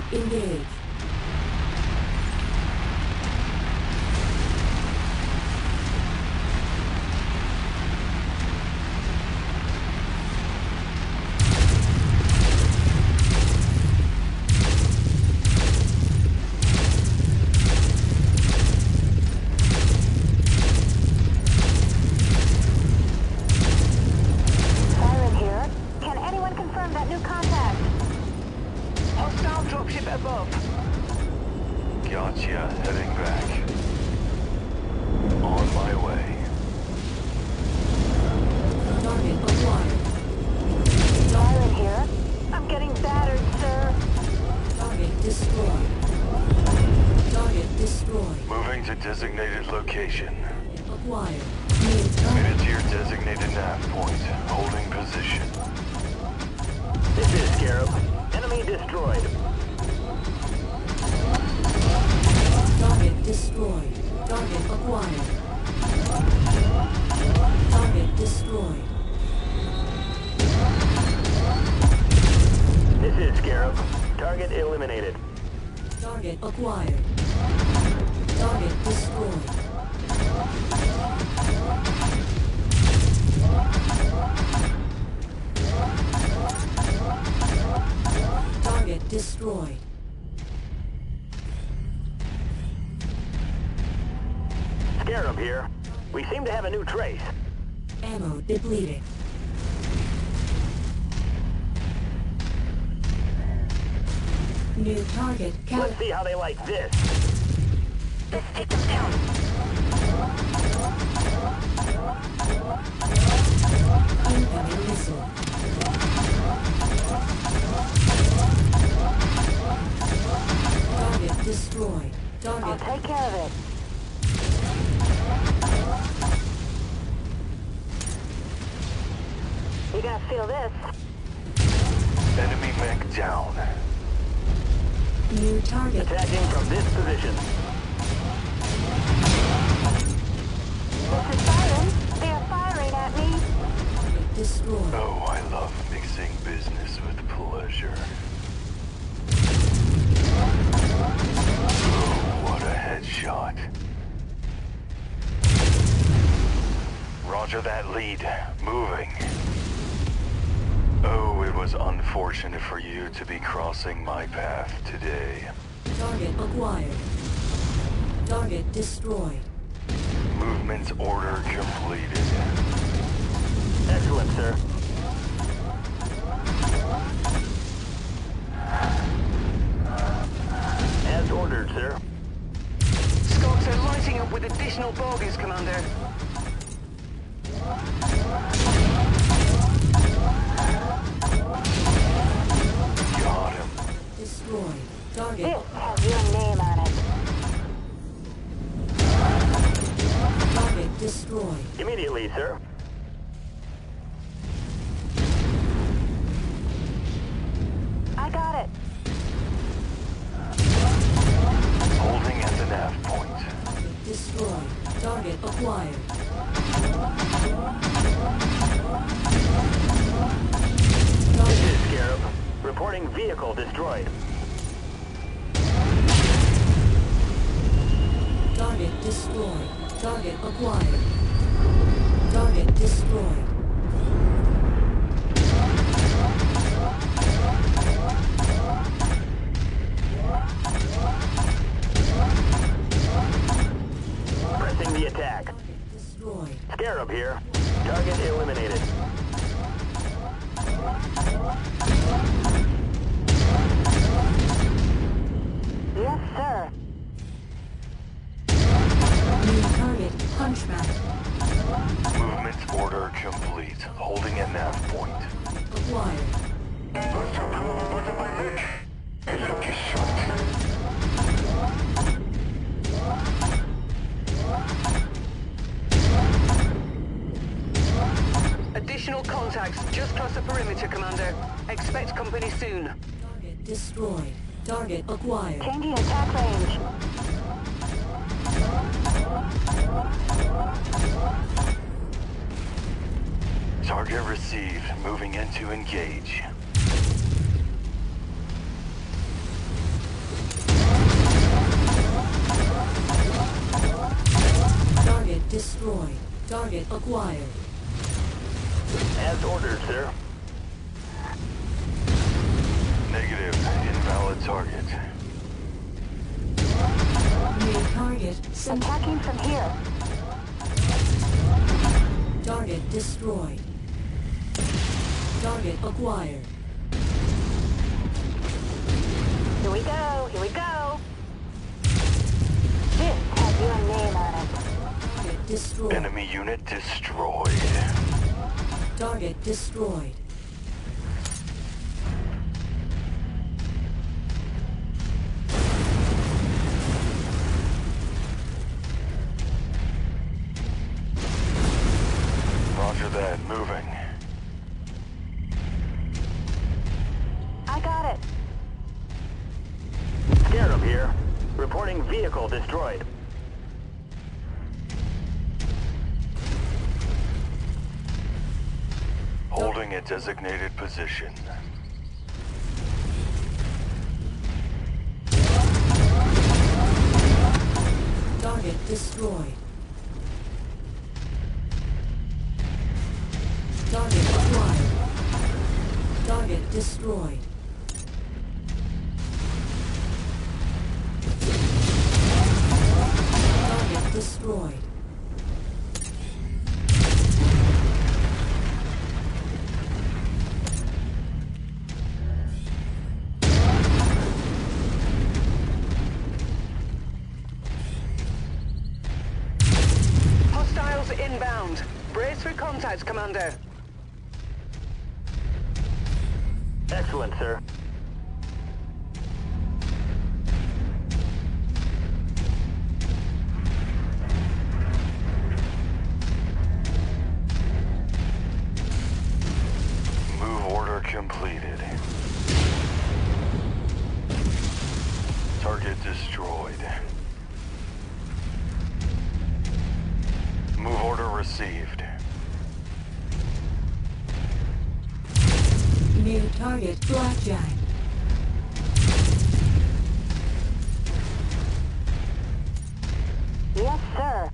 Engage. Gotcha, heading back. On my way. Target acquired. Siren here. I'm getting battered, sir. Target destroyed. Target destroyed. Moving to designated location. Acquired. Made it to your designated nav point. Holding position. This is Scarab. Enemy destroyed. Target destroyed. Target acquired. Target destroyed. This is Scarab. Target eliminated. Target acquired. Target destroyed. Target destroyed. Scarab here. We seem to have a new trace. Ammo depleted. New target captured. Let's see how they like this. Let's take them down. Incoming missile. Target destroyed. I'll Target take care of it. You're gonna feel this. Enemy mech down. new target. Attacking from this position. This is Siren. They are firing at me. Target destroyed. Oh, I love mixing business with pleasure. Oh, what a headshot. Roger that lead. Moving. Oh, it was unfortunate for you to be crossing my path today. Target acquired. Target destroyed. Movement order completed. Excellent, sir. As ordered, sir. Scouts are lighting up with additional bogies, Commander. Got him. Destroyed. Target. This has your name on it. Target destroyed. Immediately, sir. I got it. Holding at the nav point. Target destroyed. Target acquired. This is Scarab. Reporting vehicle destroyed. Target destroyed. Target acquired. Target destroyed. Pressing the attack. Target destroyed. Scarab here. Target eliminated. Yes, sir. New target Hunchback. Movement order complete. Holding at nav point. Acquired. Additional contacts just cross the perimeter, Commander. Expect company soon. Target destroyed. Target acquired. Changing attack range. Target received. Moving in to engage. destroyed. Target acquired. As ordered, sir. Negative. Invalid target. New target. Attacking from here. Target destroyed. Target acquired. Here we go, here we go. This has your name on it. Target destroyed. Enemy unit destroyed. Target destroyed. Roger that. Moving. I got it. Scarab here. Reporting vehicle destroyed. Holding a designated position. Target destroyed. Target acquired. Target destroyed. Target destroyed. Hostiles inbound. Brace for contact, Commander. Excellent, sir. Move order completed. Target destroyed. Move order received. New target Blackjack. Yes, sir.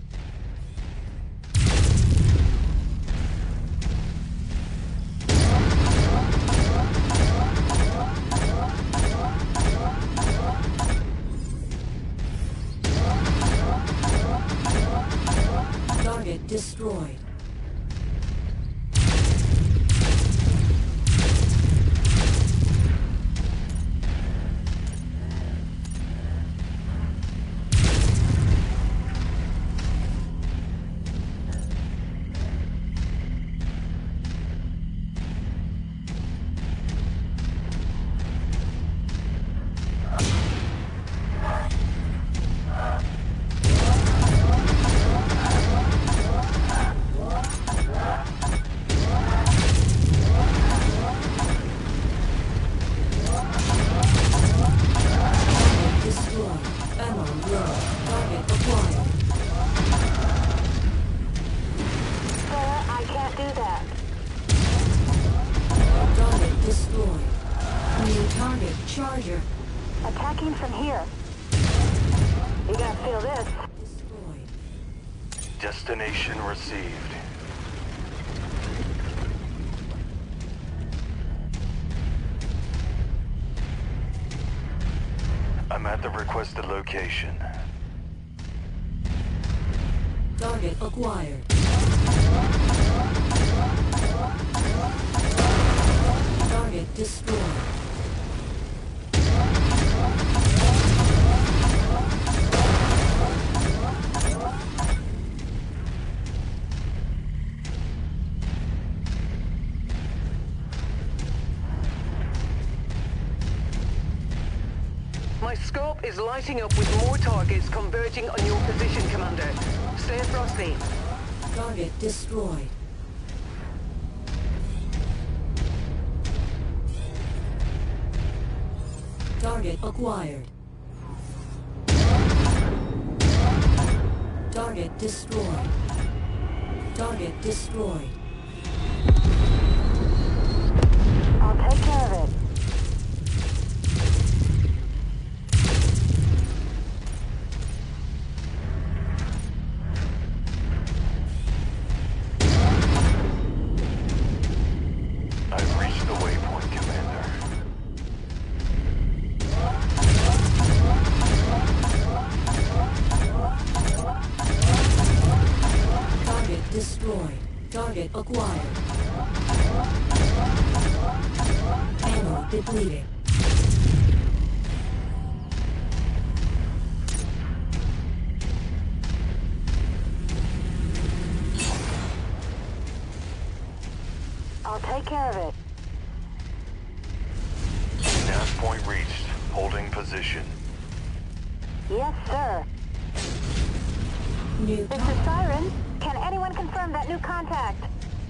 Target destroyed. Charger. Attacking from here. You're gonna feel this. Destroyed. Destination received. I'm at the requested location. Target acquired. Target destroyed. My scope is lighting up with more targets converging on your position, Commander. Stay frosty. Target destroyed. Target acquired. Target destroyed. Target destroyed. I'll take care of it. destroyed. Target acquired. Ammo depleted. I'll take care of it. MASC point reached. Holding position. Yes, sir. New This is Siren. Can anyone confirm that new contact?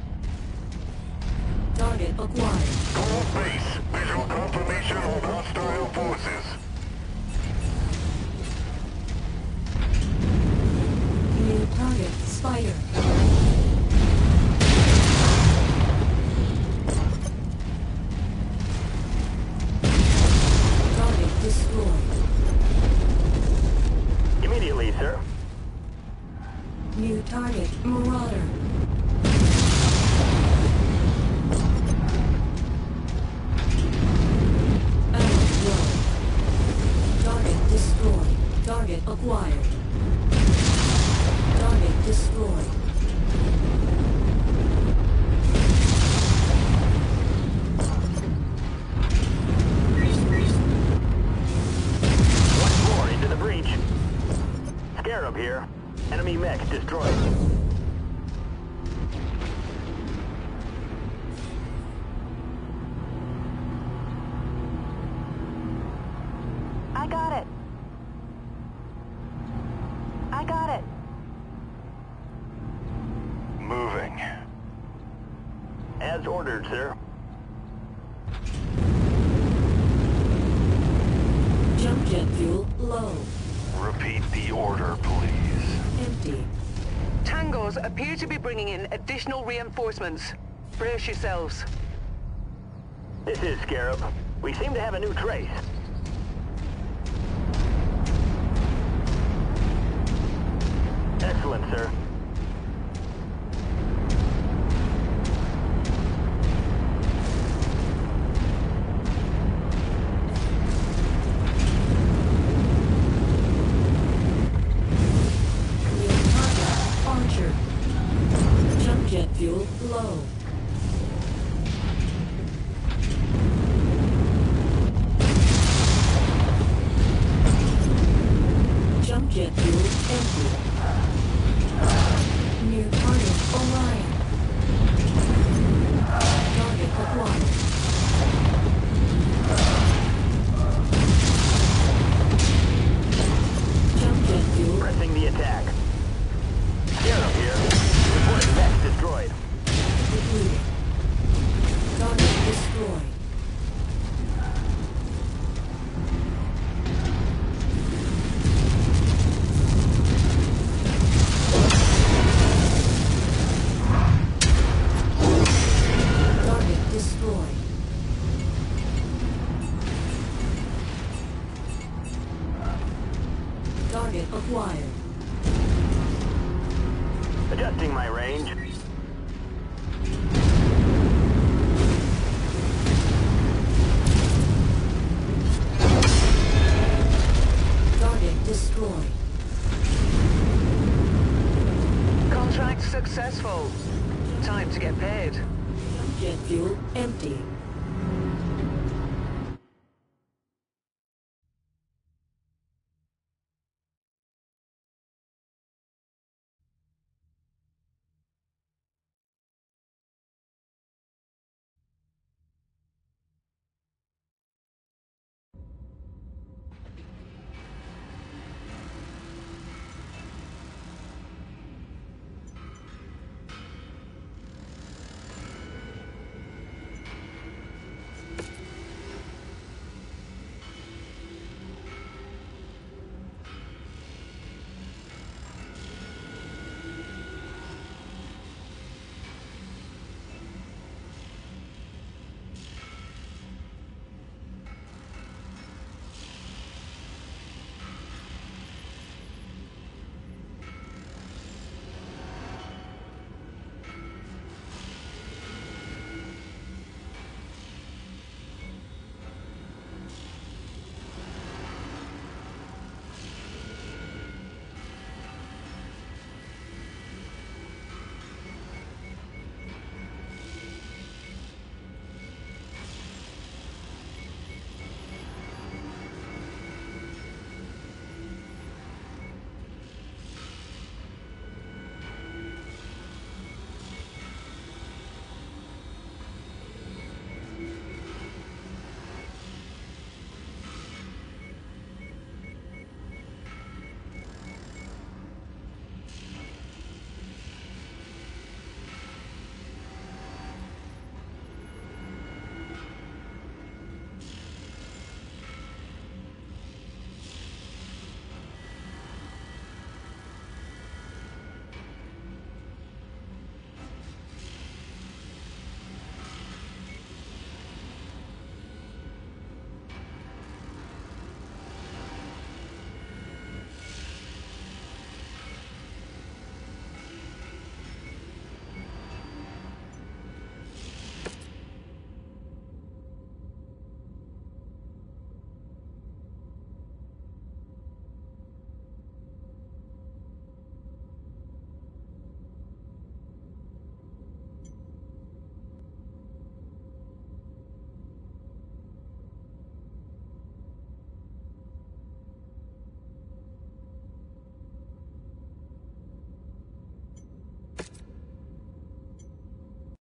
target acquired. Full base. Visual confirmation of hostile forces. New target Spider. Target destroyed. Immediately, sir. New target Marauder. Ammo low. Target destroyed. Target acquired. Target destroyed. Once more into the breach. Scarab here. Enemy mech destroyed. I got it. I got it. Moving. As ordered, sir. Jump jet fuel low. Repeat the order, please. Empty. Tangos appear to be bringing in additional reinforcements. Brace yourselves. This is Scarab. We seem to have a new trace. Excellent, sir. New target Archer. Jump jet fuel low. Jump jet fuel empty. New target Orion. Target acquired. Jump jet fuel Pressing the attack. Scarab here. Reporting mech destroyed. depleted. Target destroyed. Target destroyed. Target acquired. Adjusting my range. Target destroyed. Contract successful. Time to get paid. Jump jet fuel empty.